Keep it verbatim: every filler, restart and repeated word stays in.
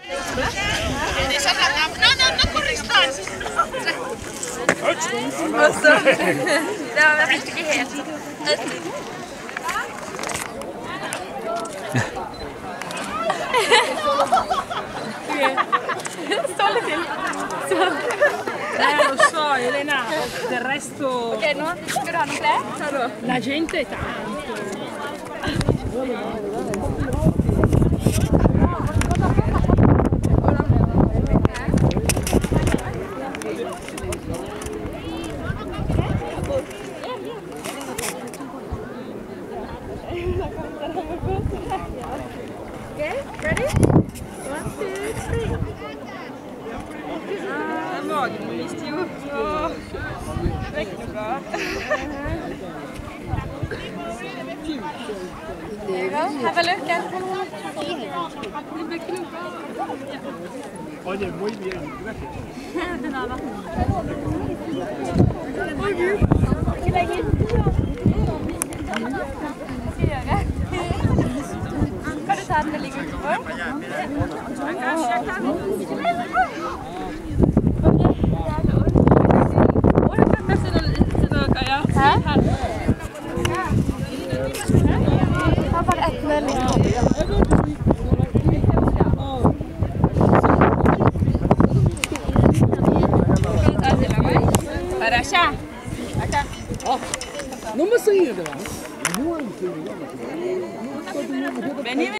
Og så, det var virkelig helt Stå litt til. Eh, lo so, Elena, del resto... Ok, nå skal du ha noe flere? La gente è tanto. Okay, ready? One, two, three. Ah, magen visste jo. Åh, det er ikke noe bra. There you go. Have a look at Oye, muy bien, gracias. De nada. Ikke legge inn. Skal jeg gjøre? Kan du ta den det ligger utenfor? Hæ? Ta bare ett med litt oppi. Parasha. No me seguí, ¿verdad? Vení,